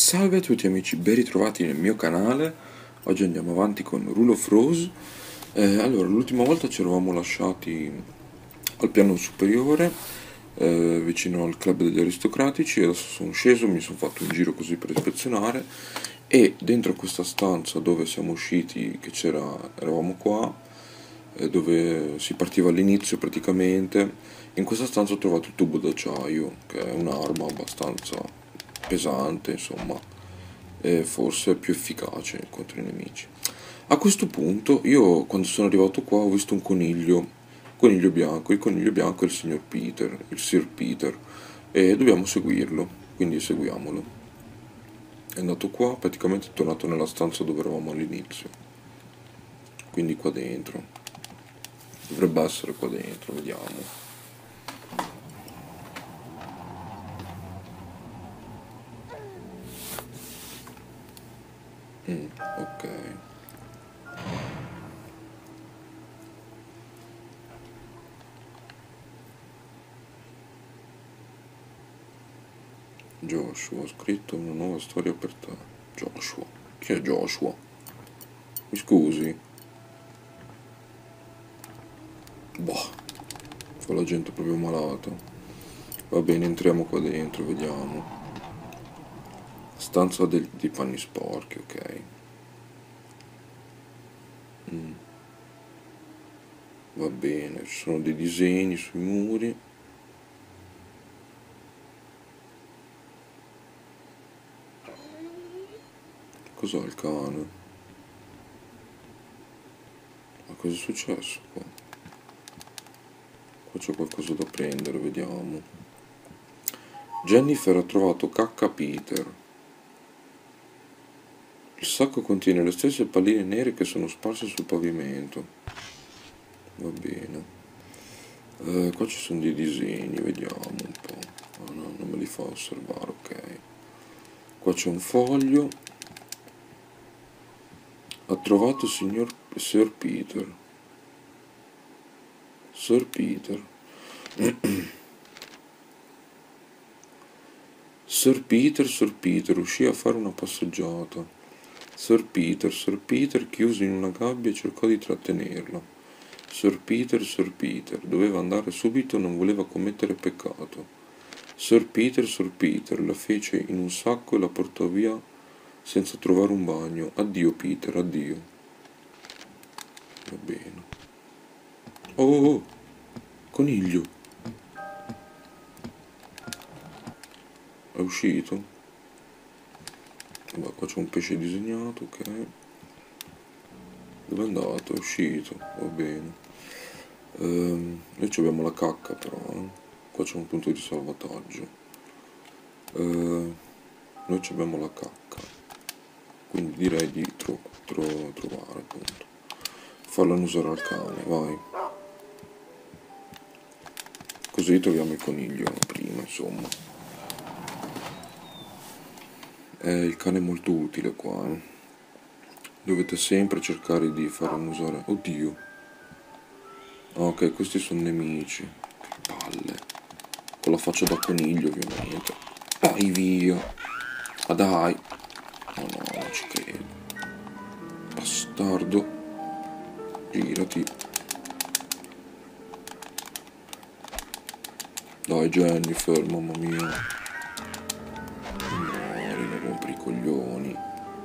Salve a tutti amici, ben ritrovati nel mio canale. Oggi andiamo avanti con Rule of Rose. Allora, l'ultima volta ci eravamo lasciati al piano superiore, vicino al club degli aristocratici. Adesso sono sceso, mi sono fatto un giro così per ispezionare, e dentro questa stanza dove siamo usciti, eravamo qua, dove si partiva all'inizio praticamente. In questa stanza ho trovato il tubo d'acciaio, che è un'arma abbastanza pesante, insomma, e forse più efficace contro i nemici. A questo punto, io quando sono arrivato qua ho visto un coniglio bianco. Il coniglio bianco è il signor Peter, il Sir Peter, e dobbiamo seguirlo, quindi seguiamolo. È andato qua, praticamente è tornato nella stanza dove eravamo all'inizio, quindi qua dentro. Dovrebbe essere qua dentro, vediamo. Ok. Joshua, ho scritto una nuova storia per te. Joshua. Chi è Joshua? Mi scusi? Boh, fa la gente proprio malata. Va bene, entriamo qua dentro, vediamo. Stanza dei panni sporchi, ok. Va bene, ci sono dei disegni sui muri. Cos'è il cane? Ma cosa è successo qua? Qua c'è qualcosa da prendere, vediamo. Jennifer ha trovato cacca Peter. Il sacco contiene le stesse palline nere che sono sparse sul pavimento. Va bene. Qua ci sono dei disegni, vediamo un po'. Ah no, non me li fa osservare, ok. Qua c'è un foglio. Ha trovato Sir Peter. Sir Peter. Sir Peter uscì a fare una passeggiata. Sir Peter chiuse in una gabbia e cercò di trattenerla. Sir Peter, doveva andare subito, non voleva commettere peccato. Sir Peter, la fece in un sacco e la portò via senza trovare un bagno. Addio Peter, addio. Va bene. Oh, coniglio. È uscito? Vabbè, qua c'è un pesce disegnato, ok. Dove è andato? È uscito, va bene. Noi abbiamo la cacca però, Qua c'è un punto di salvataggio. Noi abbiamo la cacca, quindi direi di trovare, appunto. Farla annusare al cane, vai. Così troviamo il coniglio prima, insomma. Il cane è molto utile qua, Dovete sempre cercare di farlo annusare. Oddio. Ok, questi sono nemici. Che palle. Con la faccia da coniglio, ovviamente. Vai via. Ma dai. Oh no, non ci credo. Bastardo. Girati. Dai Jennifer, mamma mia. Muori, ne rompere i coglioni.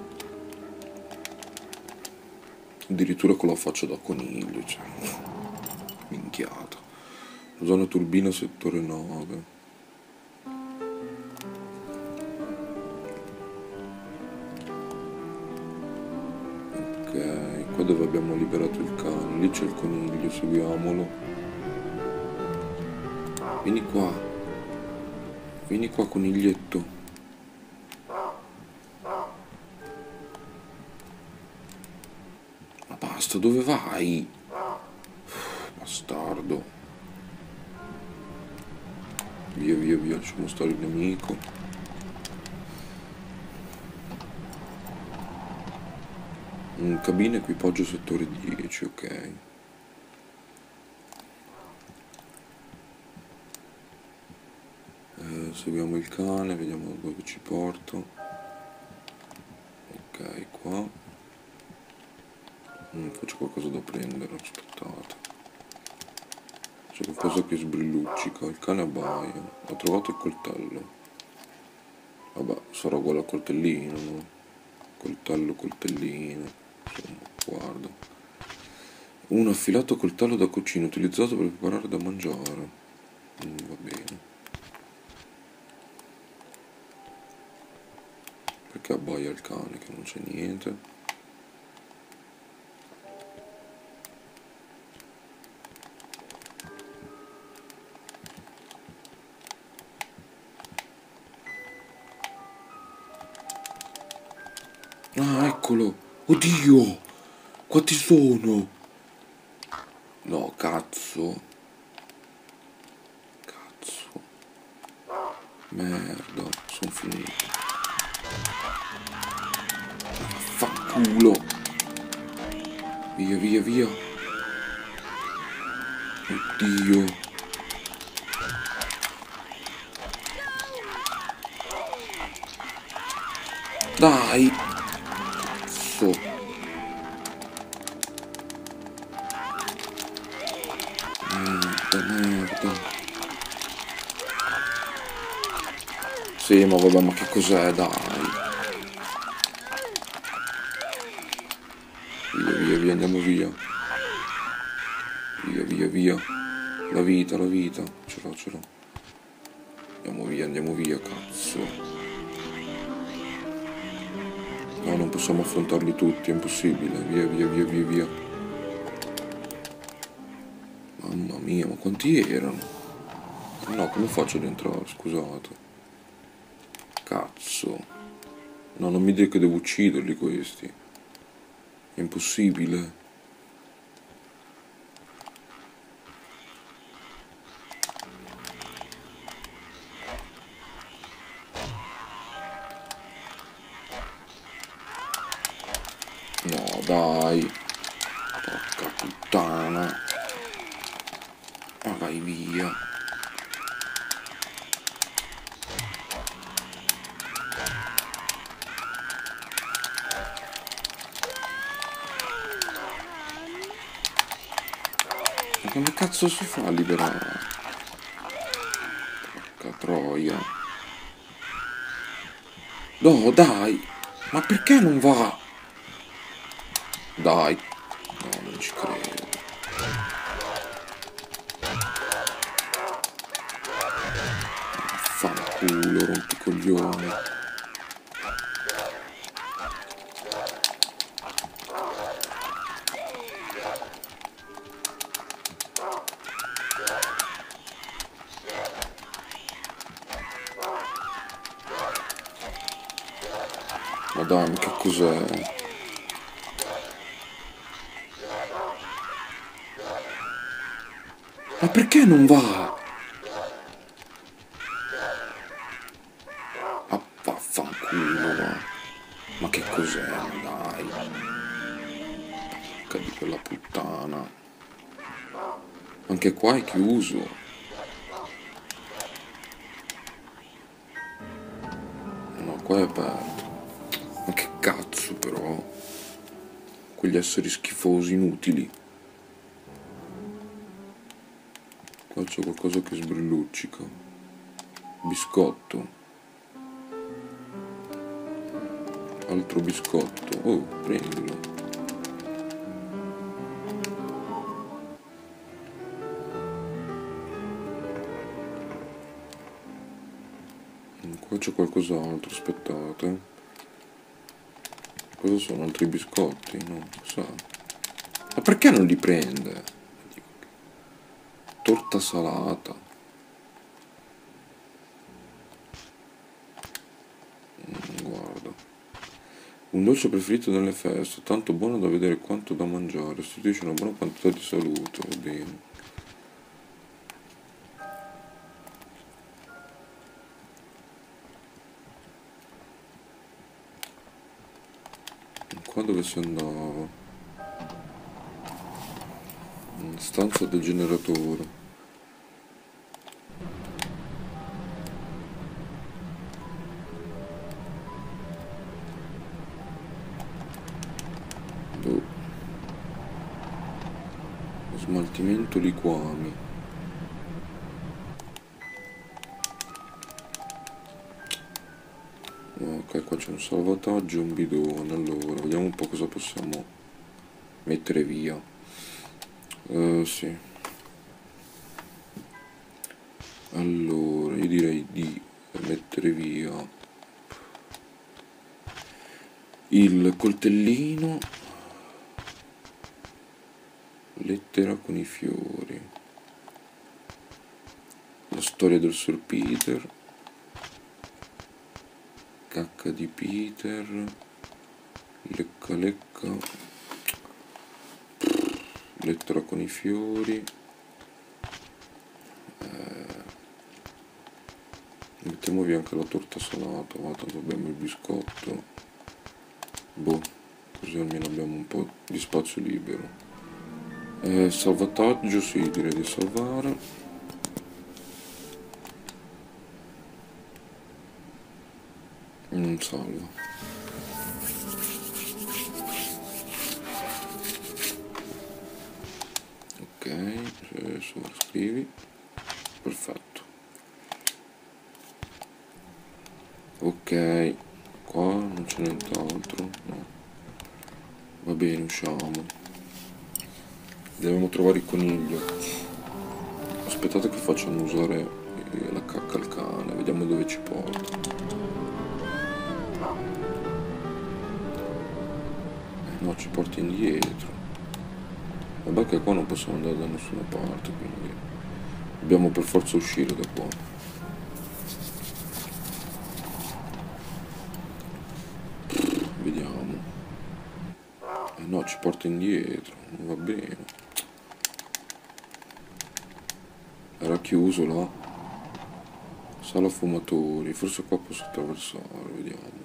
Addirittura con la faccia da coniglio, cioè. Minchiata. Zona turbina settore 9. Ok, qua dove abbiamo liberato il cane. Lì c'è il coniglio, seguiamolo. Vieni qua. Vieni qua, coniglietto. Ma basta, dove vai? Bastardo. Via, lasciamo stare il nemico. Cabina equipaggio settore 10, ok. Seguiamo il cane, vediamo dove ci porta. qua. Faccio qualcosa da prendere, aspettate. C'è qualcosa che sbrilluccica, il cane abbaia. Ho trovato il coltello. Vabbè, sarà uguale al coltellino, no? Coltello, coltellino. Insomma, guarda. Un affilato coltello da cucina utilizzato per preparare da mangiare. Va bene. Perché abbaia il cane che non c'è niente? Ah, eccolo! Oddio! Quanti sono? No, cazzo. Cazzo. Merda, sono finito. Fanculo. Via, via, via. Oddio. Dai. Cazzo. Merda. Sì, ma vabbè, ma che cos'è, dai. Via, via, via, andiamo via. Via, via, via. La vita, la vita. Ce l'ho, ce l'ho. Andiamo via, cazzo. No, non possiamo affrontarli tutti, è impossibile. Via, via, via, via, via. Mamma mia, ma quanti erano? No, come faccio ad entrare? Scusate. Cazzo. No, non mi dire che devo ucciderli questi. È impossibile. No, dai. Porca puttana. Ma vai via. Ma come cazzo si fa a liberare? Porca troia. No, dai. Ma perché non va? Dai. No, non ci credo. Fanculo, rompi i coglioni. Ma dai, ma che cos'è? Ma perché non va? Ah, vaffanculo, va. Ma che cos'è? Dai. Porca di quella puttana. Anche qua è chiuso. No, qua è aperto. Ma che cazzo però? Quegli esseri schifosi, inutili. Qua c'è qualcosa che sbrilluccica. Biscotto. Altro biscotto. Oh, prendilo. Qua c'è qualcos'altro, aspettate. Cosa sono altri biscotti? No, sa. Ma perché non li prende? Torta salata. Guarda. Un dolce preferito nelle feste, tanto buono da vedere quanto da mangiare, restituisce una buona quantità di salute, va bene. Qua dove si andava? Stanza del generatore. Compartimento liquami. Ok, qua c'è un salvataggio e un bidone. Allora, vediamo un po' cosa possiamo mettere via. Sì. Allora, io direi di mettere via il coltellino, lettera con i fiori, la storia del Sir Peter, cacca di Peter, lecca lecca, lettera con i fiori, mettiamo via anche la torta salata, ma tanto abbiamo il biscotto, boh, così almeno abbiamo un po' di spazio libero. Salvataggio, sì, direi di salvare. Non salva. Ok, sovrascrivi. Perfetto. Ok, qua non c'è nient'altro, no. Va bene, usciamo. Dobbiamo trovare il coniglio. Aspettate che facciano usare la cacca al cane, vediamo dove ci porta. No, ci porta indietro. Vabbè che qua non possiamo andare da nessuna parte, quindi dobbiamo per forza uscire da qua. Vediamo. No, ci porta indietro, non va bene. Era chiuso là. Sala fumatori, forse qua posso attraversare, vediamo.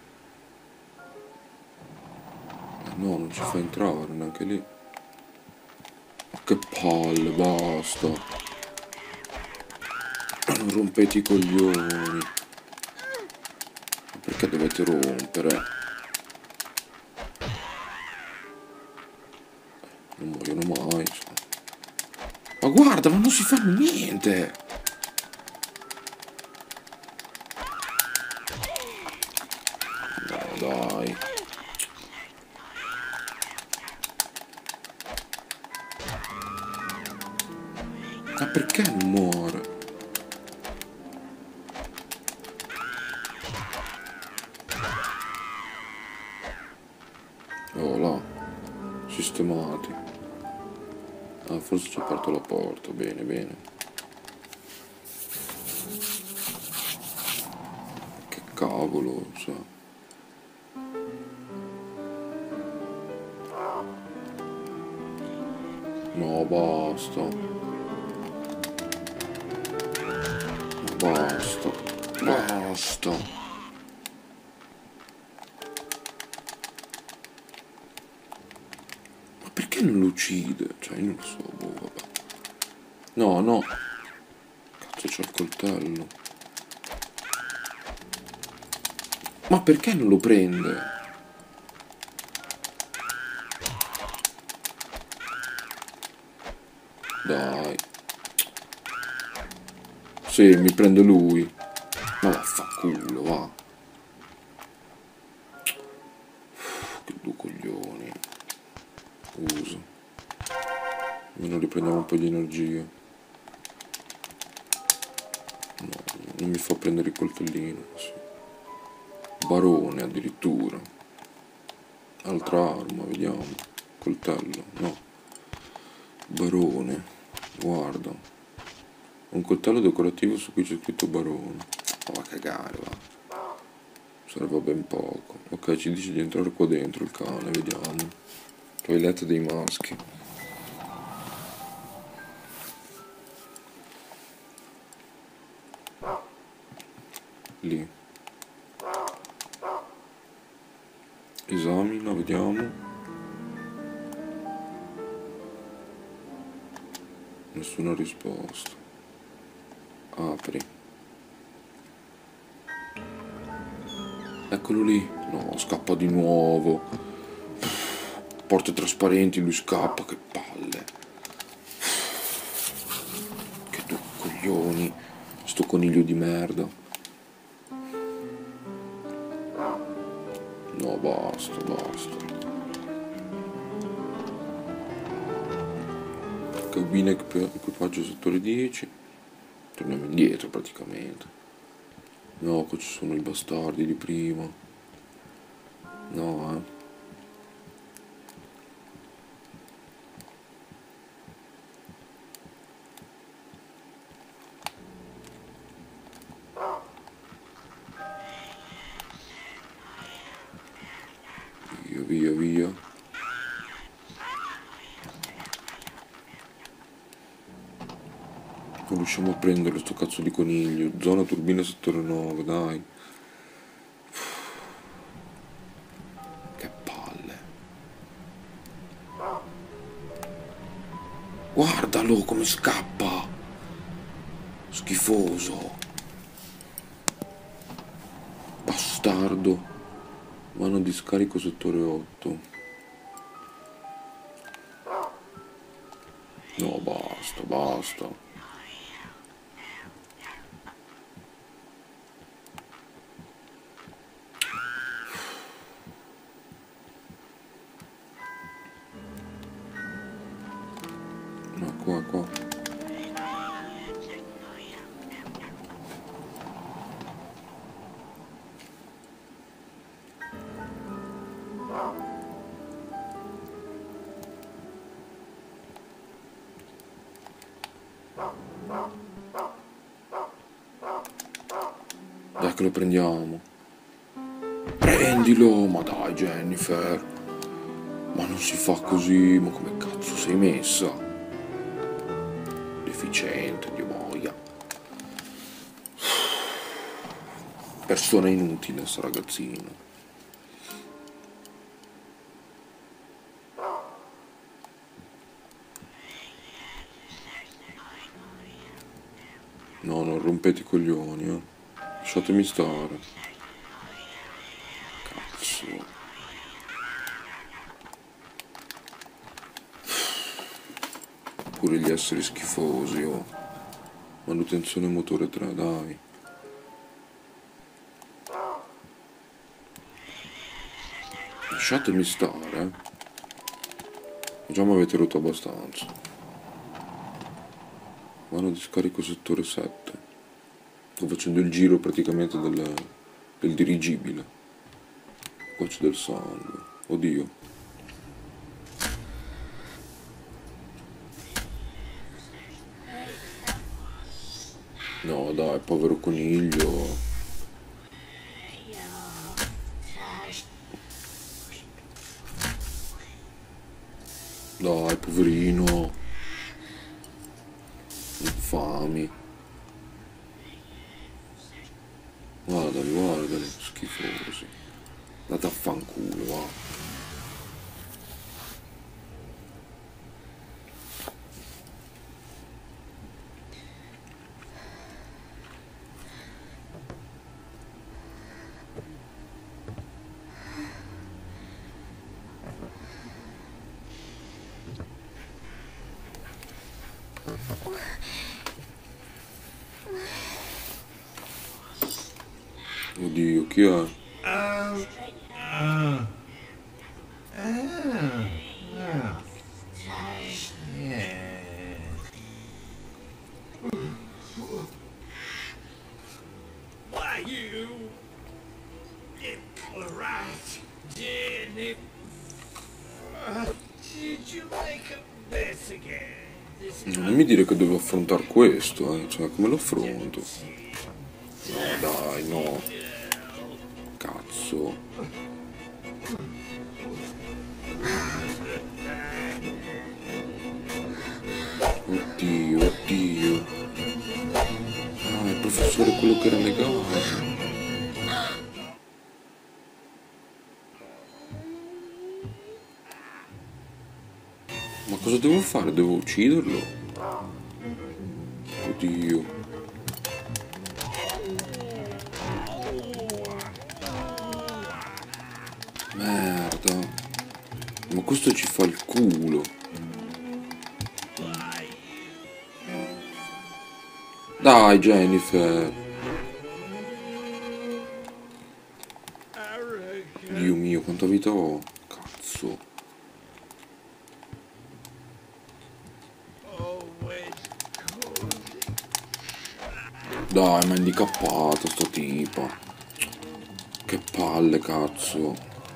No, non ci fa entrare neanche lì. Che palle, basta. Non rompete i coglioni. Perché dovete rompere? Non muoiono mai. Ma guarda, ma non si fa niente. No, dai. Ma perché non muore? Oh là, sistemati. Ah, forse ci ha aperto la porta, bene, bene. Che cavolo, sa. No, basta. Basta. Basta. Perché non lo uccide? Cioè, io non lo so, boh, vabbè. No, no. Cazzo, c'ho il coltello. Ma perché non lo prende? Dai. Sì, mi prende lui. Ma vaffanculo, va. Che due coglioni. Uso. Almeno riprendiamo un po' di energia. No, non mi fa prendere il coltellino. Sì. Barone addirittura. Altra arma, vediamo. Coltello, no. Barone. Guarda. Un coltello decorativo su cui c'è scritto barone. Ma va a cagare, va. Serve ben poco. Ok, ci dice di entrare qua dentro il cane, vediamo. Toilette dei maschi. Lì. Esamina, vediamo. Nessuna risposta. Apri. Eccolo lì. No, scappa di nuovo. Porte trasparenti, lui scappa, che palle. coglioni, sto coniglio di merda. No, basta, basta. Cabina equipaggio settore 10. Torniamo indietro praticamente. No, qua ci sono i bastardi di prima. No, Via, via, via. Non riusciamo a prenderlo sto cazzo di coniglio. Zona turbina settore 9, dai. Che palle. Guardalo come scappa. Schifoso. Bastardo. Mano di scarico settore 8. No, basta, basta. No, qua. Dai che lo prendiamo. Prendilo, ma dai Jennifer. Ma non si fa così, ma come cazzo sei messa? Deficiente, Dio boia. Persona inutile sta ragazzino. No, non rompete i coglioni, eh. Lasciatemi stare. Cazzo. Pure gli esseri schifosi, oh. Manutenzione motore 3, dai. Lasciatemi stare, eh. Già mi avete rotto abbastanza. Mano di scarico settore 7. Sto facendo il giro praticamente del dirigibile. Qua c'è del sangue. Oddio. No dai, povero coniglio. Dai, poverino. Infami. Guardali, schifosi. Andate a fanculo, va. Oddio, chi è? Why you impolite Jenny? Did you make a mess again? Non mi dire che devo affrontare questo, cioè come lo affronto? No dai, no. Cazzo. Oddio. Ah, il professore è quello che era legato. Ma cosa devo fare? Devo ucciderlo? Oddio. Merda. Ma questo ci fa il culo. Dai, Jennifer. Dio mio, quanta vita ho. Cazzo. Dai, ma è handicappata sta tipa. Che palle, cazzo.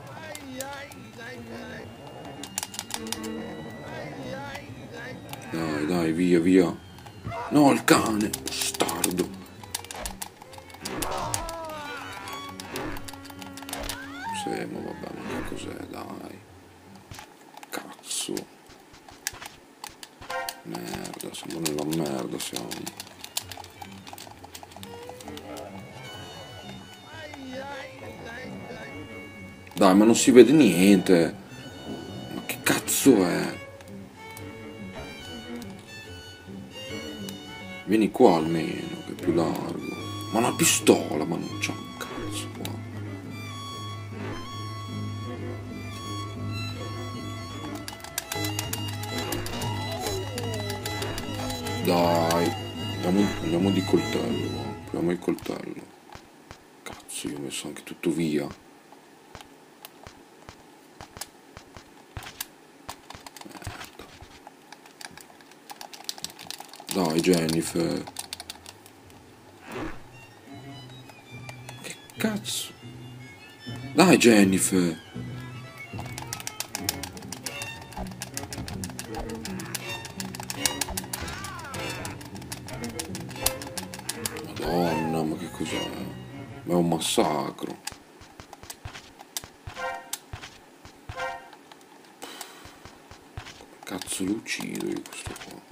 Dai, dai, via, via. No, il cane. Bastardo. Sì, ma vabbè, ma che cos'è, dai. Cazzo. Merda, siamo nella merda, siamo. Dai, ma non si vede niente. Ma che cazzo è? Vieni qua almeno, che è più largo. Ma una pistola, ma non c'è un cazzo qua. Dai, andiamo di coltello, va. Proviamo il coltello. Cazzo, io ho messo anche tutto via. Merda. Dai, Jennifer. Che cazzo? Dai, Jennifer. Madonna, ma che cos'è? Ma è un massacro. Come cazzo lo uccido io questo qua?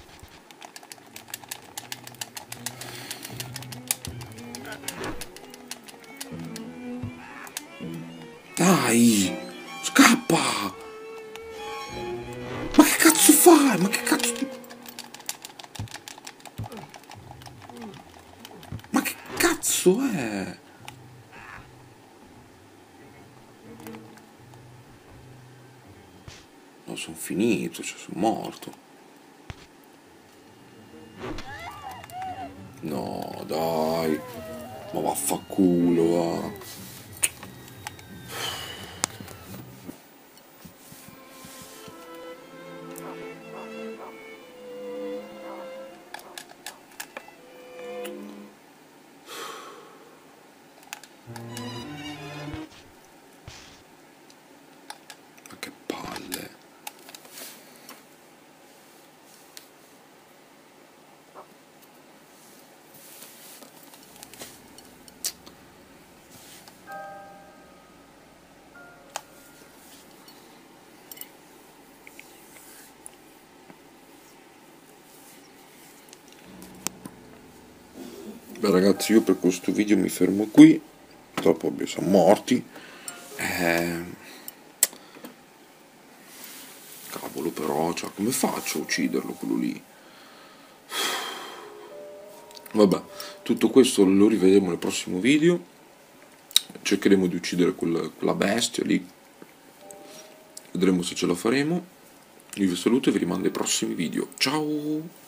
Dai! Scappa! Ma che cazzo fai? Ma che cazzo... Ma che cazzo è? No, sono finito, cioè sono morto. No, dai. Ma vaffanculo, va. Ma che palle. Beh ragazzi, io per questo video mi fermo qui. Dopo siamo morti. Cavolo però, cioè, come faccio a ucciderlo quello lì? Vabbè, tutto questo lo rivedremo nel prossimo video. Cercheremo di uccidere quella bestia lì. Vedremo se ce la faremo. Io vi saluto e vi rimando ai prossimi video. Ciao!